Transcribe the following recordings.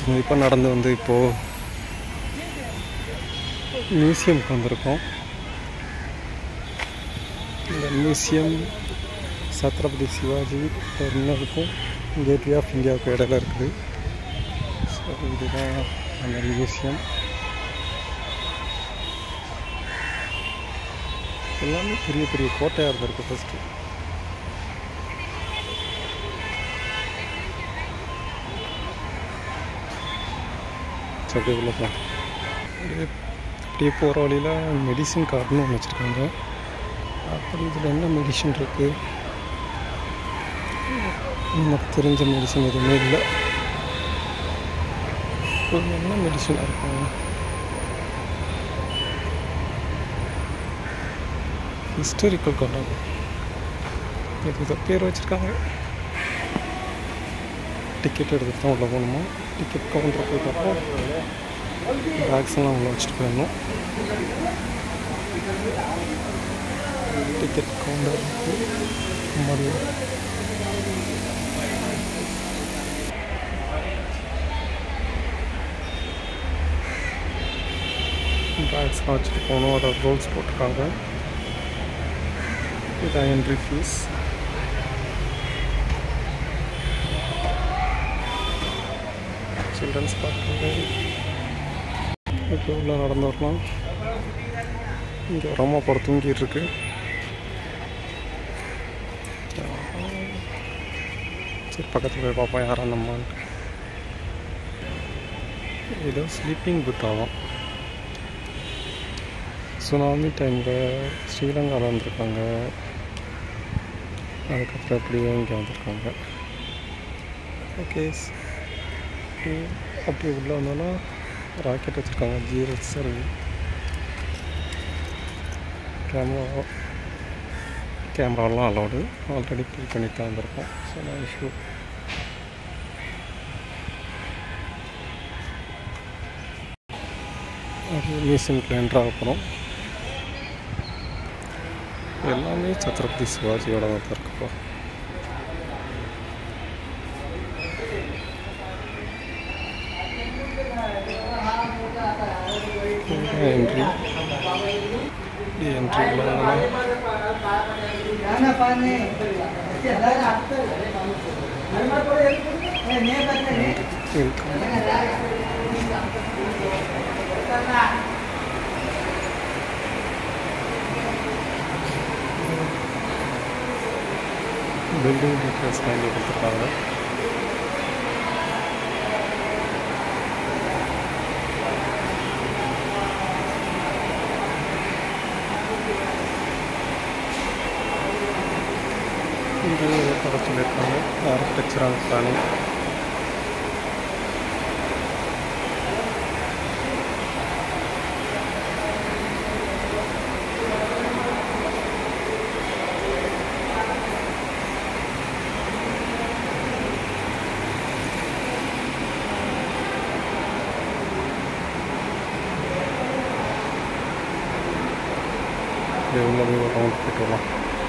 இப்போ நடந்து வந்து இப்போது மியூசியம்க்கு வந்திருக்கோம். இந்த மியூசியம் சத்ரபதி சிவாஜி டெர்மினலுக்கும் கேட்வே ஆஃப் இந்தியாவுக்கும் இடையில இருக்குது. ஸோ இதுதான் அந்த மியூசியம். எல்லாமே பெரிய பெரிய கோட்டையாக இருந்திருக்கு ஃபஸ்ட்டு. உள்ள போகலாம். அப்படியே போகிற வழியில் மெடிசின் கார்டுன்னு ஒன்று வச்சுருக்காங்க. அப்படி இதில் என்ன மெடிசன் இருக்குது, நமக்கு தெரிஞ்ச மெடிசன் எதுவுமே இல்லை. என்ன மெடிசனாக இருக்கும்? ஹிஸ்டாரிக்கல் கார்னர் இது பேர் வச்சுருக்காங்க. டிக்கெட் எடுத்துகிட்டு தான் உள்ளே போகணுமா? டிக்கெட் கவுண்டர் போயிட்டப்போ பேக்ஸ் எல்லாம் உள்ளே வச்சுட்டு போயிடணும். டிக்கெட் கவுண்டர் மாதிரி பேக்ஸ்லாம் வச்சுட்டு போகணும். அதை ரூல்ஸ் போட்டிருக்காங்க. இதான் என்ட்ரி ஃபீஸ். சில்ட்ரன்ஸ் பார்க்குறது இப்போ உள்ள நடந்து வரலாம். இங்கே ஒரு அம்மா போட தூங்கிட்டு இருக்கு. சரி பக்கத்தில் போய் பார்ப்போம் யாரும் அந்த அம்மான்ட்டு. ஏதோ ஸ்லீப்பிங் புத் ஆகும். சுனாமி டைமில் ஸ்ரீலங்காவில் வந்திருக்காங்க. அதுக்கப்புறம் எப்படியோ இங்கே வந்திருக்காங்க. ஓகே, அப்படியே உள்ளே வந்தோன்னா ராக்கெட் வச்சுருக்காங்க. ஜிஎஸ் சர்வி கேமராலாம் அலோடு. ஆல்ரெடி பே பண்ணி தான் வந்திருக்கோம். ஸோ நான் இஷ்யூ அது மியூசியம்க்கு என்ட்ரு ஆக போகிறோம். எல்லாமே சத்ரபதி சிவாஜியோட தான் இருக்குப்பா. என்ட்ரி பில்டிங் டீட்டெயில்ஸ் இங்கே கொடுத்துருக்காங்க. இங்கே பட சொல்லியிருக்காங்க. Architectural planning. உள்ள போய் ஒரு ரவுண்ட் போய்ட்டு வரலாம்.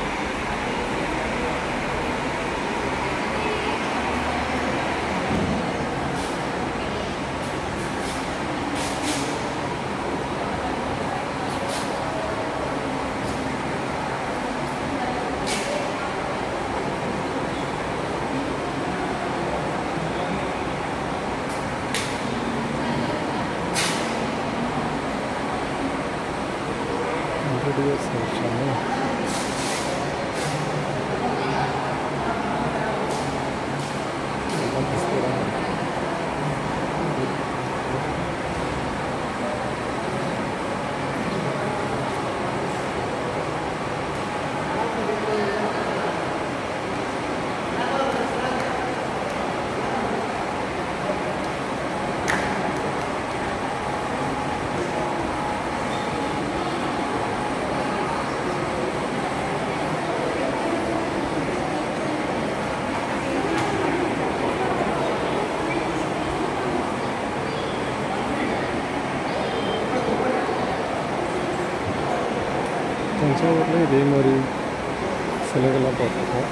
தஞ்சாவூரில் இதே மாதிரி சிலைகள்லாம் பார்த்துருக்கோம்.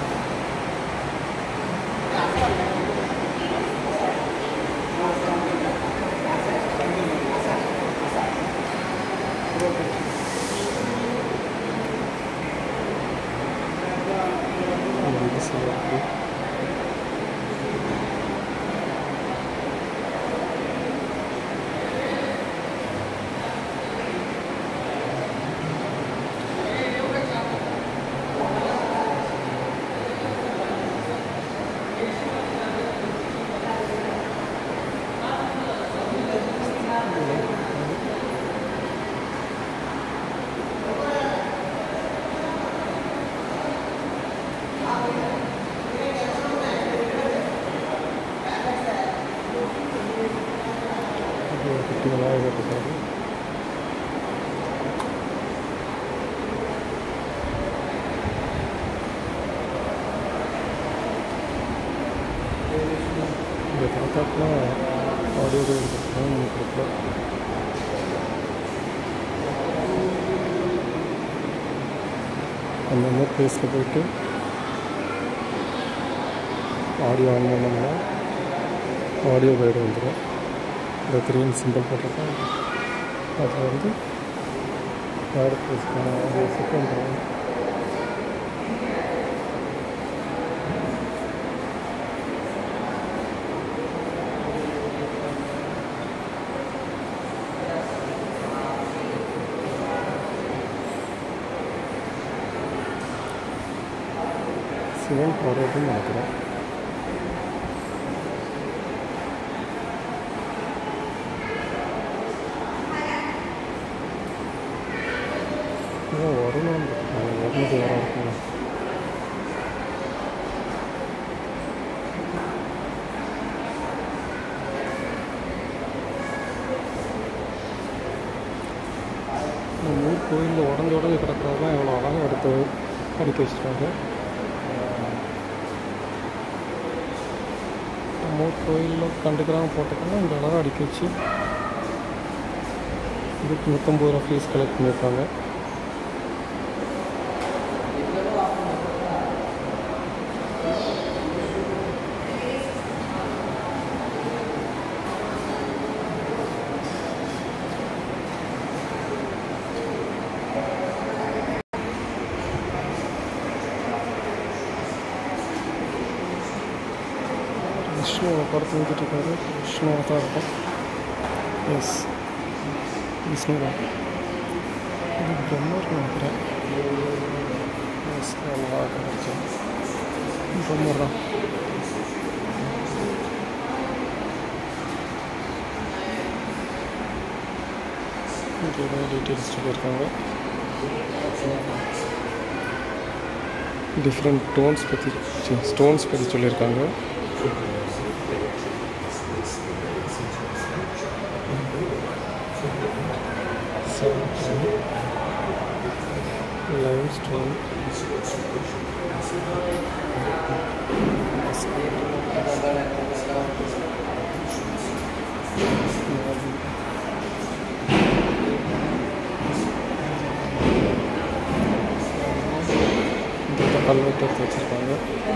குட்டி விநாயகர் இருக்காரு. இந்த தாத்தாக்கெலாம் ஆடியோ கொடுத்துருக்காங்க. கொடுக்கல அந்தந்த ப்ளேஸில் போய்ட்டு ஆடியோ ஆன் பண்ணோம்னா ஆடியோ கைடு வந்துடும். இந்த 3 சிம்பிள் போட்டிருக்கோம். அதில் வந்து வேறு ப்ளேஸ்க்கான ஆடியோ செட் பண்ணுறாங்க. சிவன் பார்வதின்னு நினைக்கிறேன். வரணும் வரணுக்கு வர இருக்குங்க. நம்ம ஊர் கோயிலில் உடஞ்சி கிடக்கிறதெல்லாம் எவ்வளோ அழகாக எடுத்து அடுக்கி வச்சுருக்காங்க. நம்ம ஊர் கோயிலில் கண்டுக்கிறாங்க போட்டுக்கலாம். இந்த அழகாக அடுக்கி வச்சு இதுக்கு 150 ரூபா ஃபீஸ் கலெக்ட் பண்ணியிருக்காங்க. விஷ்ணுவை படத்து வந்துட்டு இருக்காரு. விஷ்ணுவாக தான் இருக்கும். எஸ், விஷ்ணு தான். இது பிரம்மர் நினைக்கிறேன். எஸ், நல்லா கிடைச்சேன். பிரம்மர் தான். இங்கே ஏதாவது டீட்டெயில்ஸ் சொல்லியிருக்காங்க. டிஃப்ரெண்ட் ஸ்டோன்ஸ் பற்றி சொல்லியிருக்காங்க. limestone, இந்த கல்வெட்டு எடுத்து வச்சுருக்காங்க.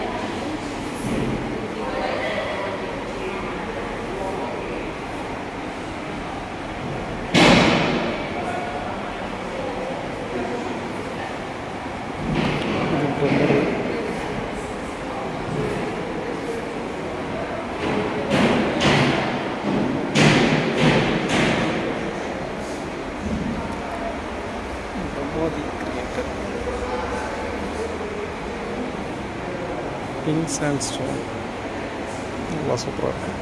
பிங்க் சாண்ட்ஸ்டோன் நல்லா சூப்பராக இருக்கும்.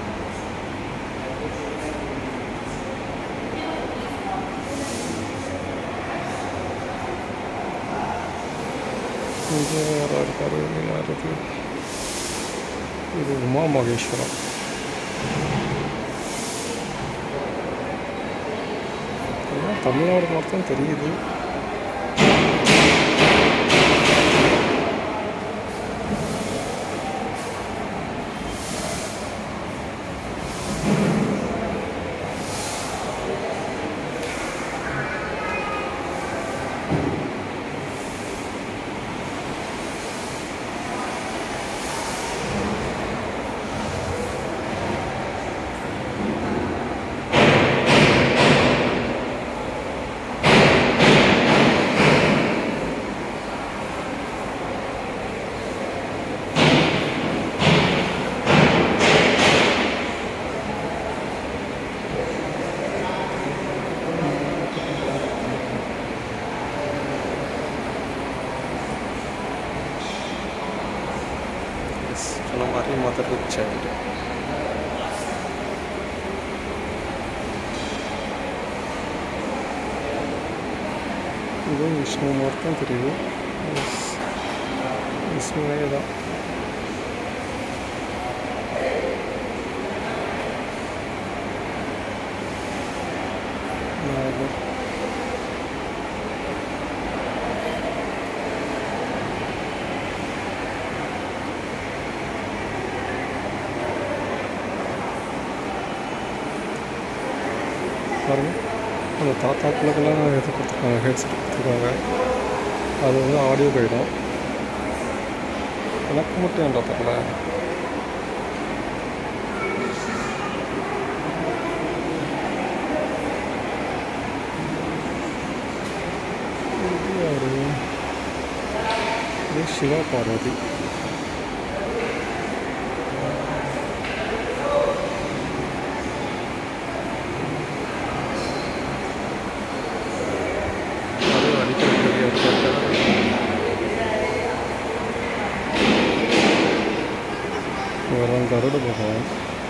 இங்கே யாராக இருக்காரு? யார் இது? இது உமா மகேஸ்வரம். தமிழ்நாடு மட்டும் தெரியுது. சொன்ன மாதிரி மதர் வித் சைல்டு. இதுவும் விஷ்ணு மாதிரி தான் தெரியுது. விஷ்ணுவே தான். பாருங்கள், அந்த தாத்தாக்களுக்கெல்லாம் இது கொடுத்துருக்காங்க, ஹெட்செட் கொடுத்துருக்காங்க. அது வந்து ஆடியோ கைடும். எனக்கு மட்டும் என்ற தெரியல. இது சிவா பார்வதி. இவரெல்லாம் கருட பகவான்.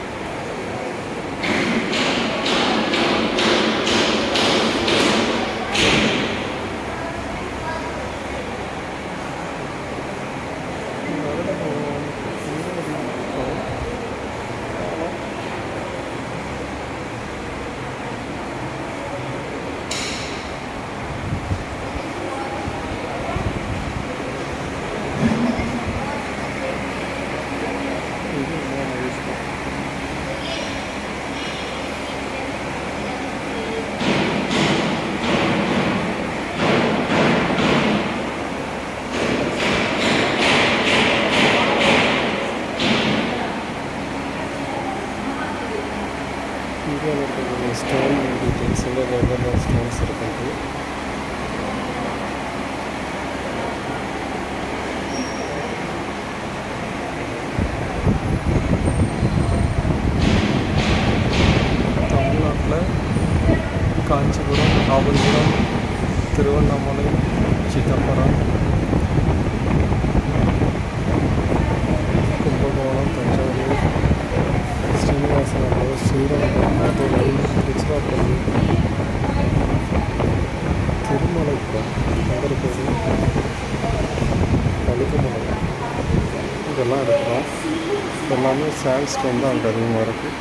இந்தியாவில் இருக்கிற ஸ்டோன் டீட்டெயில்ஸ் எவ்வளோ ஸ்டோன்ஸ் இருக்குது. தமிழ்நாட்டில் காஞ்சிபுரம், காஞ்சிபுரம், திருவண்ணாமலை, சிதம்பரம், கும்பகோணம், தஞ்சாவூர், ஸ்ரீனிவாசனபுரம், ஸ்ரீரங்கம், மதுரை, திருச்சிராப்பள்ளி, திருமலைக்குளம், நகர்கோவில், கழுகுமலை, இதெல்லாம் இருக்கிறோம். எல்லாமே சாண்ட்ஸ்டோன் தான் அங்கே அதிகமாக இருக்குது.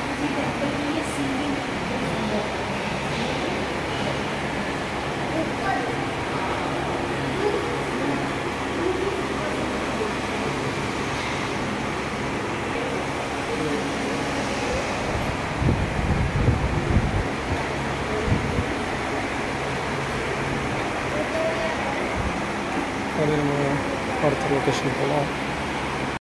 அது நம்ம அடுத்த லொக்கேஷன் போகலாம்.